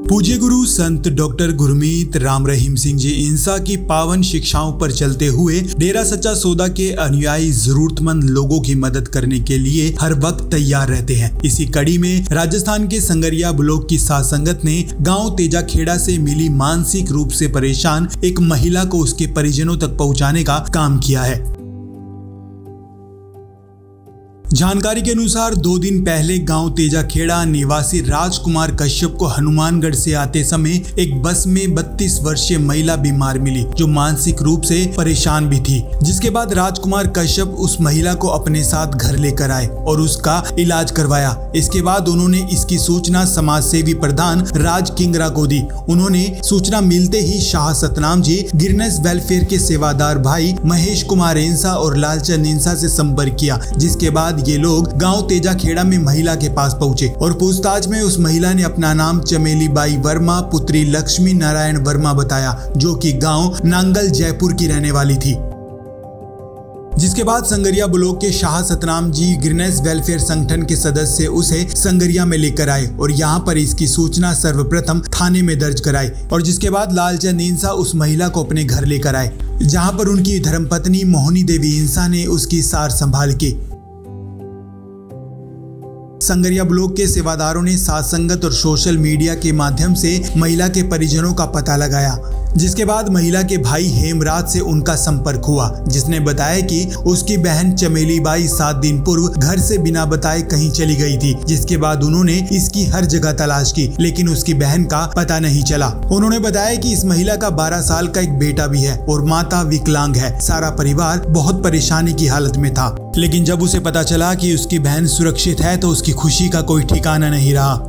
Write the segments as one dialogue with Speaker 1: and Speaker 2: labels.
Speaker 1: पूज्य गुरु संत डॉक्टर गुरमीत राम रहीम सिंह जी इंसा की पावन शिक्षाओं पर चलते हुए डेरा सच्चा सौदा के अनुयायी जरूरतमंद लोगों की मदद करने के लिए हर वक्त तैयार रहते हैं। इसी कड़ी में राजस्थान के संगरिया ब्लॉक की साध संगत ने गांव तेजा खेड़ा से मिली मानसिक रूप से परेशान एक महिला को उसके परिजनों तक पहुंचाने का काम किया है। जानकारी के अनुसार 2 दिन पहले गांव तेजा खेड़ा निवासी राजकुमार कश्यप को हनुमानगढ़ से आते समय एक बस में 32 वर्षीय महिला बीमार मिली जो मानसिक रूप से परेशान भी थी। जिसके बाद राजकुमार कश्यप उस महिला को अपने साथ घर लेकर आए और उसका इलाज करवाया। इसके बाद उन्होंने इसकी सूचना समाज सेवी प्रधान राज किंगरा को दी। उन्होंने सूचना मिलते ही शाह सतनाम जी गिरनेस वेलफेयर के सेवादार भाई महेश कुमार इंसा और लालचंद इंसा से संपर्क किया। जिसके बाद ये लोग गांव तेजा खेड़ा में महिला के पास पहुंचे और पूछताछ में उस महिला ने अपना नाम चमेली बाई वर्मा पुत्री लक्ष्मी नारायण वर्मा बताया जो कि गांव नांगल जयपुर की रहने वाली थी। जिसके बाद संगरिया ब्लॉक के शाह सतनाम जी गिरनेस वेलफेयर संगठन के सदस्य उसे संगरिया में लेकर आए और यहाँ पर इसकी सूचना सर्वप्रथम थाने में दर्ज कराई और जिसके बाद लालचंद इंसा उस महिला को अपने घर लेकर आए जहाँ पर उनकी धर्मपत्नी मोहनी देवी इंसा ने उसकी सार संभाल की। संगरिया ब्लॉक के सेवादारों ने साथ संगत और सोशल मीडिया के माध्यम से महिला के परिजनों का पता लगाया। जिसके बाद महिला के भाई हेमराज से उनका संपर्क हुआ जिसने बताया कि उसकी बहन चमेली बाई 7 दिन पूर्व घर से बिना बताए कहीं चली गई थी। जिसके बाद उन्होंने इसकी हर जगह तलाश की लेकिन उसकी बहन का पता नहीं चला। उन्होंने बताया कि इस महिला का 12 साल का एक बेटा भी है और माता विकलांग है। सारा परिवार बहुत परेशानी की हालत में था लेकिन जब उसे पता चला कि उसकी बहन सुरक्षित है तो उसकी खुशी का कोई ठिकाना नहीं रहा।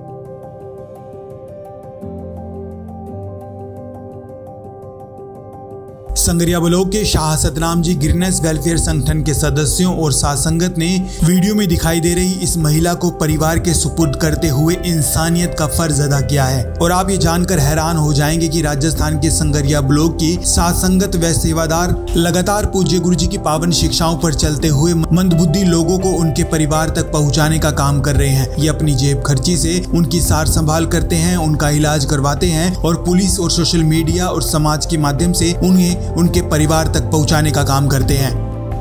Speaker 1: संगरिया ब्लॉक के शाह सतनाम जी गिरनेस वेलफेयर संगठन के सदस्यों और साथ संगत ने वीडियो में दिखाई दे रही इस महिला को परिवार के सुपुर्द करते हुए इंसानियत का फर्ज अदा किया है। और आप ये जानकर हैरान हो जाएंगे कि राजस्थान के संगरिया ब्लॉक की साथ संगत व सेवादार लगातार पूज्य गुरु जी की पावन शिक्षाओं पर चलते हुए मंदबुद्धि लोगों को उनके परिवार तक पहुँचाने का काम कर रहे हैं। ये अपनी जेब खर्ची से उनकी सार संभाल करते हैं, उनका इलाज करवाते हैं और पुलिस और सोशल मीडिया और समाज के माध्यम से उन्हें उनके परिवार तक पहुंचाने का काम करते हैं।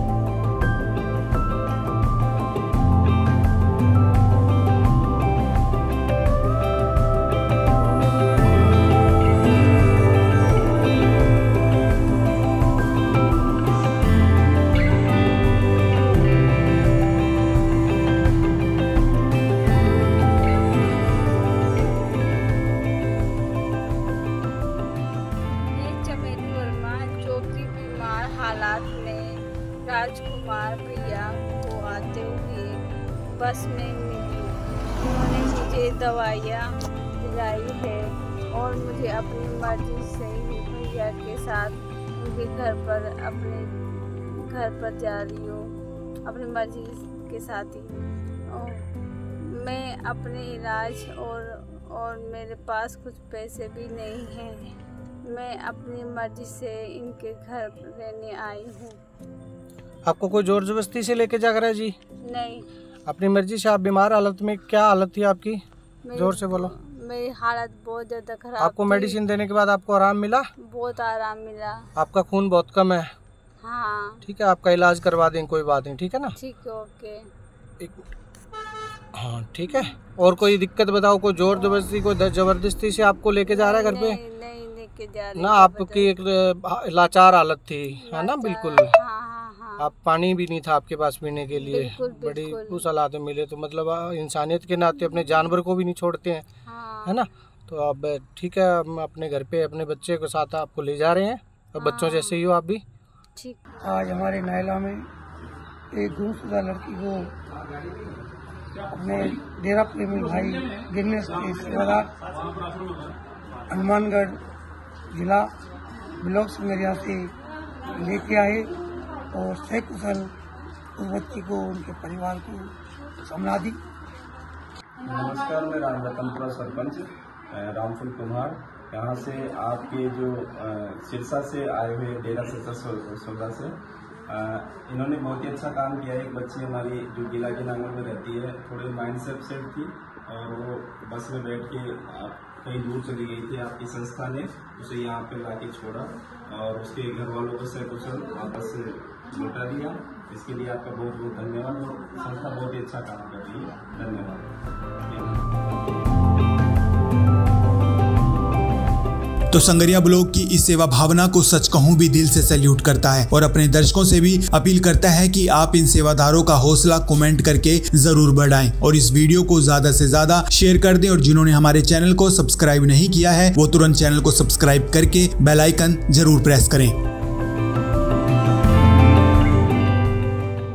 Speaker 2: हालात में राजकुमार भैया को आते हुए बस में मिली। उन्होंने मुझे दवाइयाँ दिलाई है और मुझे अपनी मर्जी से ही भैया के साथ उनके अपने घर पर जा रही हूँ अपनी मर्जी के साथ ही। और मैं अपने इलाज और मेरे पास कुछ पैसे भी नहीं हैं। मैं अपनी मर्जी से इनके घर रहने आई हूँ।
Speaker 3: आपको कोई जोर जबरदस्ती से लेके जा रहा है जी?
Speaker 2: नहीं,
Speaker 3: अपनी मर्जी से। आप बीमार हालत में, क्या हालत थी आपकी? जोर से बोलो।
Speaker 2: मेरी हालत बहुत ज़्यादा खराब।
Speaker 3: आपको मेडिसिन देने के बाद आपको आराम मिला?
Speaker 2: बहुत आराम मिला।
Speaker 3: आपका खून बहुत कम है?
Speaker 2: हाँ।
Speaker 3: ठीक है, आपका इलाज करवा देंगे, कोई बात नहीं, ठीक है ना? ठीक है,
Speaker 2: ओके।
Speaker 3: हाँ ठीक है। और कोई दिक्कत बताओ? कोई जोर जबरदस्ती, कोई जबरदस्ती से आपको लेके जा रहा है घर पे? ना, आपकी एक लाचार हालत थी, है ना? बिल्कुल।
Speaker 2: हाँ।
Speaker 3: आप पानी भी नहीं था आपके पास पीने के लिए। बड़ी उस हालात में मिले तो मतलब इंसानियत के नाते अपने जानवर को भी नहीं छोड़ते हैं, है ना? तो अब ठीक है, हम अपने घर पे अपने बच्चे के साथ आपको ले जा रहे हैं और बच्चों जैसे ही हो आप भी।
Speaker 2: ठीक।
Speaker 3: आज हमारे नायला में एक गुमशुदा लड़की को अपने डेरा प्रेमी भाई गिरनेस के सेवादार हनुमानगढ़ जिला ब्लॉक संगरिया से लेके आए और सकुशल उस बच्ची को उनके परिवार को संभाला दी।
Speaker 4: नमस्कार, मैं रामरतनपुरा सरपंच रामफुल कुमार यहाँ से आपके जो सिरसा से आए हुए डेरा सच्चा सौदा से इन्होंने बहुत ही अच्छा काम किया। एक बच्ची हमारी जो जिला के नांगल में रहती है, थोड़े माइंड से अपसेट थी और वो बस में बैठ के कहीं दूर चली गई थी। आपकी संस्था ने उसे यहाँ पे लाके छोड़ा और उसके घर वालों को सकुशल वापस से लौटा दिया। इसके लिए आपका बहुत बहुत धन्यवाद। और संस्था बहुत ही अच्छा काम कर रही है। धन्यवाद।
Speaker 1: तो संगरिया ब्लॉग की इस सेवा भावना को सच कहूं भी दिल से सैल्यूट करता है और अपने दर्शकों से भी अपील करता है कि आप इन सेवादारों का हौसला कमेंट करके जरूर बढ़ाएं और इस वीडियो को ज्यादा से ज्यादा शेयर कर दें। और जिन्होंने हमारे चैनल को सब्सक्राइब नहीं किया है वो तुरंत चैनल को सब्सक्राइब करके बेल आइकन जरूर प्रेस करें।